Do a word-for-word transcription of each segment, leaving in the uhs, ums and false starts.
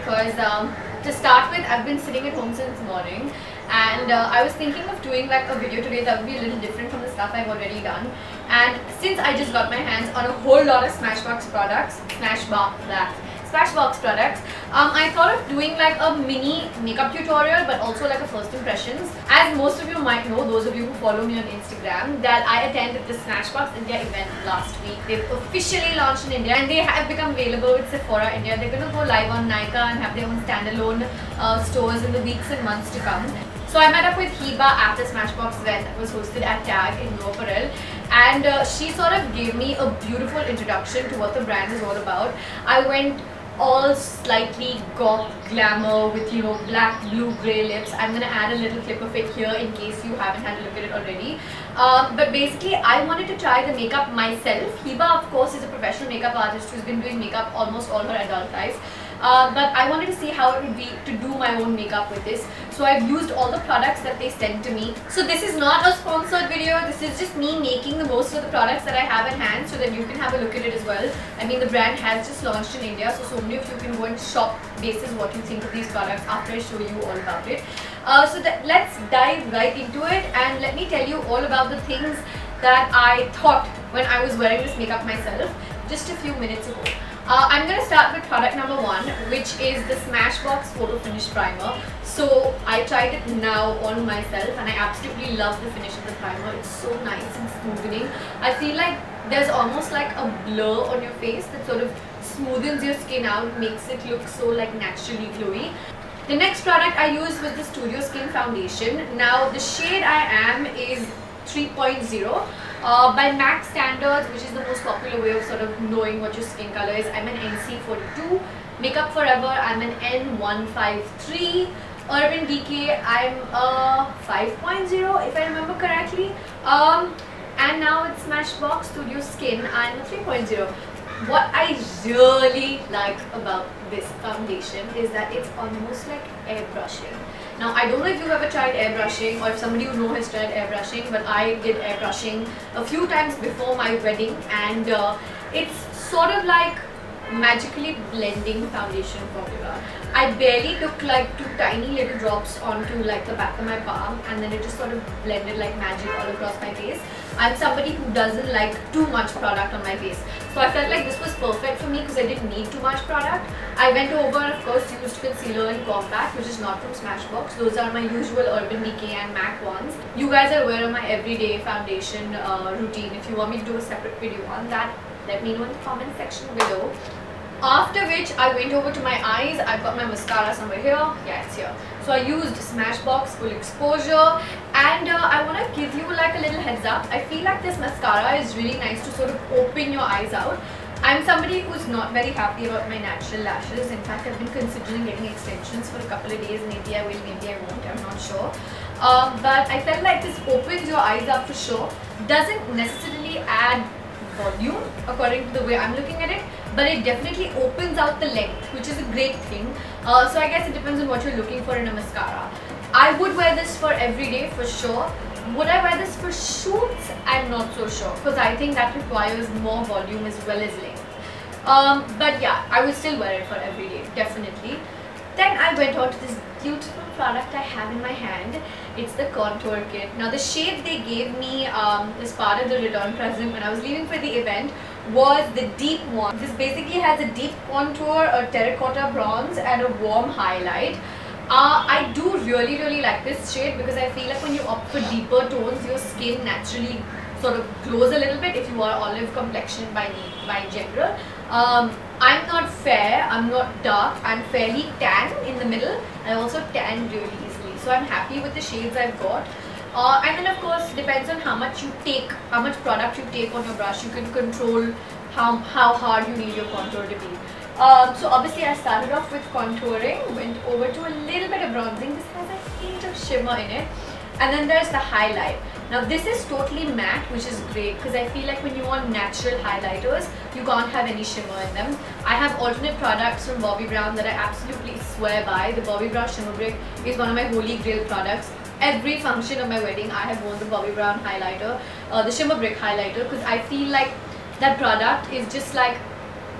because um, to start with, I've been sitting at home since morning, and uh, I was thinking of doing like a video today that would be a little different from the stuff I've already done. And since I just got my hands on a whole lot of Smashbox products, Smashbox that. Smashbox products, um, I thought of doing like a mini makeup tutorial but also like a first impressions. As most of you might know, those of you who follow me on Instagram, that I attended the Smashbox India event last week. They've officially launched in India and they have become available with Sephora India. They're going to go live on Nykaa and have their own standalone uh, stores in the weeks and months to come. So I met up with Hiba at the Smashbox event that was hosted at Tag in New Apparel, and uh, she sort of gave me a beautiful introduction to what the brand is all about. I went all slightly goth glamour with, you know, black, blue, grey lips. I'm gonna add a little clip of it here in case you haven't had a look at it already. Um, but basically, I wanted to try the makeup myself. Hiba, of course, is a professional makeup artist who's been doing makeup almost all her adult life. Uh, but I wanted to see how it would be to do my own makeup with this. So I've used all the products that they sent to me. So this is not a sponsored video. This is just me making the most of the products that I have at hand so that you can have a look at it as well. I mean, the brand has just launched in India, so so many of you can go and shop basis what you think of these products after I show you all about it. Uh, so that, let's dive right into it, and let me tell you all about the things that I thought when I was wearing this makeup myself just a few minutes ago. Uh, I'm going to start with product number one, which is the Smashbox Photo Finish Primer. So I tried it now on myself and I absolutely love the finish of the primer. It's so nice and smoothing. I feel like there's almost like a blur on your face that sort of smoothens your skin out, makes it look so like naturally glowy. The next product I used was the Studio Skin Foundation. Now the shade I am is three point zero. Uh, by MAC standards, which is the most popular way of sort of knowing what your skin color is, I'm an N C forty-two. Makeup Forever, I'm an N one fifty-three. Urban Decay, I'm a five point zero if I remember correctly. Um, and now it's Smashbox Studio Skin, I'm a three point zero. What I really like about this foundation is that it's almost like airbrushing. Now, I don't know if you've ever tried airbrushing or if somebody you know has tried airbrushing, but I did airbrushing a few times before my wedding, and uh, it's sort of like magically blending foundation formula. I barely took like two tiny little drops onto like the back of my palm, and then it just sort of blended like magic all across my face. I'm somebody who doesn't like too much product on my face, so I felt like this was perfect for me because I didn't need too much product. I went over and of course used concealer and compact, which is not from Smashbox. Those are my usual Urban Decay and MAC ones. You guys are aware of my everyday foundation uh, routine. If you want me to do a separate video on that, let me know in the comment section below. After which I went over to my eyes. I've got my mascara somewhere here. Yeah, it's here. So I used Smashbox Full Exposure, and uh, I want to give you like a little heads up. I feel like this mascara is really nice to sort of open your eyes out. I'm somebody who's not very happy about my natural lashes. In fact, I've been considering getting extensions for a couple of days. Maybe I will, maybe I won't, I'm not sure. Um, but I felt like this opens your eyes up for sure. Doesn't necessarily add volume according to the way I'm looking at it, but it definitely opens out the length, which is a great thing. Uh, so I guess it depends on what you're looking for in a mascara. I would wear this for every day for sure. Would I wear this for shoots? I'm not so sure, because I think that requires more volume as well as length. Um, but yeah, I will still wear it for every day, definitely. Then I went on to this beautiful product I have in my hand. It's the contour kit. Now the shade they gave me um, as part of the return present when I was leaving for the event was the deep one. This basically has a deep contour, a terracotta bronze and a warm highlight. Uh, I do really really like this shade because I feel like when you opt for deeper tones, your skin naturally sort of glows a little bit if you are olive complexion by, by general. Um, I'm not fair, I'm not dark, I'm fairly tan in the middle. I also tan really easily, so I'm happy with the shades I've got. Uh, and then of course depends on how much you take, how much product you take on your brush. You can control how, how hard you need your contour to be. Um, so obviously I started off with contouring, went over to a little bit of bronzing. This has a hint of shimmer in it. And then there's the highlight. Now this is totally matte, which is great because I feel like when you want natural highlighters, you can't have any shimmer in them. I have alternate products from Bobbi Brown that I absolutely swear by. The Bobbi Brown Shimmer Brick is one of my holy grail products. Every function of my wedding, I have worn the Bobbi Brown highlighter, uh, the Shimmer Brick highlighter, because I feel like that product is just like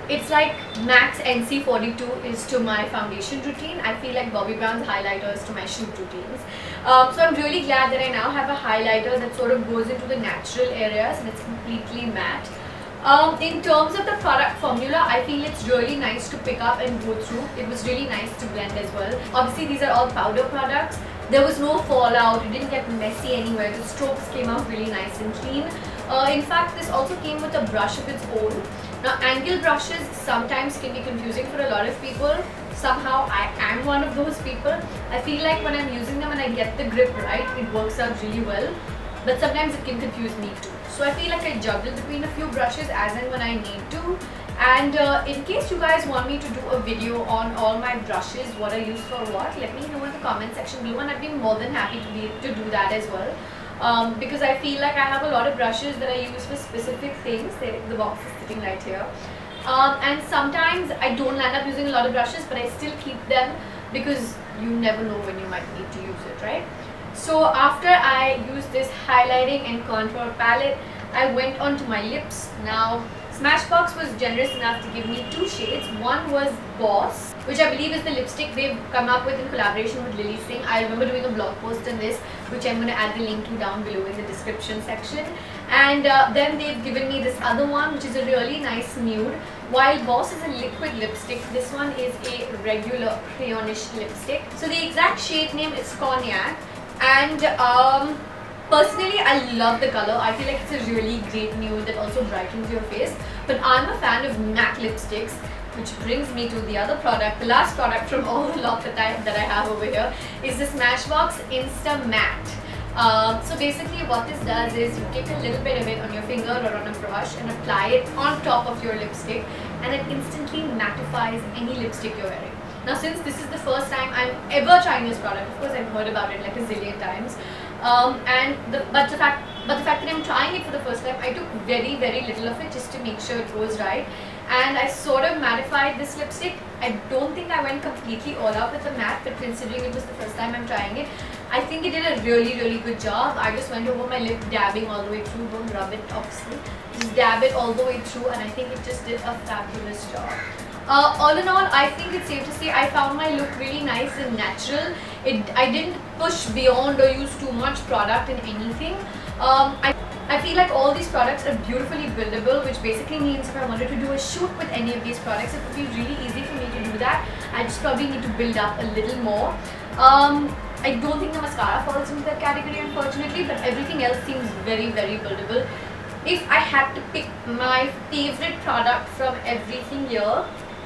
it's like Max N C forty-two is to my foundation routine. I feel like Bobbi Brown's highlighter is to my shoot routines. Um, so I'm really glad that I now have a highlighter that sort of goes into the natural areas and it's completely matte. Um, in terms of the product formula, I feel it's really nice to pick up and go through. It was really nice to blend as well. Obviously these are all powder products. There was no fallout, it didn't get messy anywhere. The strokes came out really nice and clean. Uh, in fact, this also came with a brush of its own. Now, angle brushes sometimes can be confusing for a lot of people. Somehow I am one of those people. I feel like when I'm using them and I get the grip right, it works out really well. But sometimes it can confuse me too. So I feel like I juggle between a few brushes as and when I need to. And uh, in case you guys want me to do a video on all my brushes, what I use for what, let me know in the comment section below, and I'd be more than happy to, be, to do that as well. Um, because I feel like I have a lot of brushes that I use for specific things. They, the box is sitting right here. Um, and sometimes I don't land up using a lot of brushes, but I still keep them because you never know when you might need to use it, right? So after I used this highlighting and contour palette, I went on to my lips. Now, Smashbox was generous enough to give me two shades. One was Boss, which I believe is the lipstick they've come up with in collaboration with Lilly Singh. I remember doing a blog post on this, which I'm going to add the link to down below in the description section. And uh, then they've given me this other one, which is a really nice nude. While Boss is a liquid lipstick, this one is a regular crayonish lipstick. So the exact shade name is Cognac. And um, personally, I love the color. I feel like it's a really great nude that also brightens your face. But I'm a fan of matte lipsticks, which brings me to the other product. The last product from all the lot that I, that I have over here is the Smashbox Insta Matte. Um, so basically what this does is you take a little bit of it on your finger or on a brush and apply it on top of your lipstick, and it instantly mattifies any lipstick you're wearing. Now, since this is the first time I'm ever trying this product, of course I've heard about it like a zillion times, um, and the, but the fact but the fact that I'm trying it for the first time, I took very very little of it just to make sure it goes right, and I sort of mattified this lipstick. I don't think I went completely all out with the matte, but considering it was the first time I'm trying it, I think it did a really really good job. I just went over my lip, dabbing all the way through. Don't rub it obviously, just dab it all the way through, and I think it just did a fabulous job. Uh, all in all, I think it's safe to say I found my look really nice and natural. It, I didn't push beyond or use too much product in anything. Um, I, I feel like all these products are beautifully buildable, which basically means if I wanted to do a shoot with any of these products, it would be really easy for me to do that. I just probably need to build up a little more. Um, I don't think the mascara falls into that category, unfortunately, but everything else seems very, very buildable. If I had to pick my favorite product from everything here,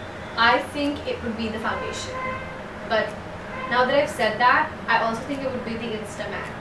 I think it would be the foundation. But now that I've said that, I also think it would be the Insta Matte.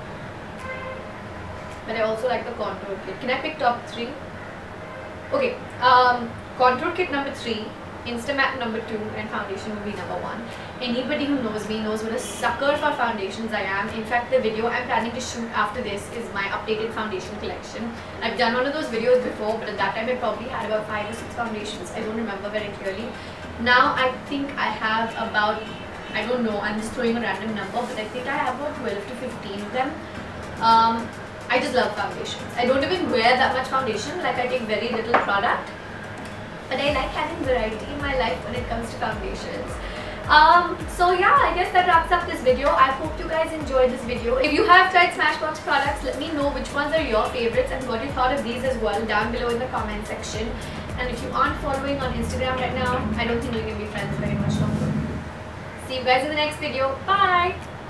But I also like the contour kit. Can I pick top three? Okay, um, contour kit number three, Insta Matte number two, and foundation will be number one. Anybody who knows me knows what a sucker for foundations I am. In fact, the video I'm planning to shoot after this is my updated foundation collection. I've done one of those videos before, but at that time I probably had about five or six foundations. I don't remember very clearly. Now I think I have about, I don't know, I'm just throwing a random number, but I think I have about twelve to fifteen of them. Um, I just love foundations. I don't even wear that much foundation, like I take very little product. But I like having variety in my life when it comes to foundations. Um, so yeah, I guess that wraps up this video. I hope you guys enjoyed this video. If you have tried Smashbox products, let me know which ones are your favorites and what you thought of these as well down below in the comment section. And if you aren't following on Instagram right now, I don't think you're going to be friends very much longer. See you guys in the next video. Bye!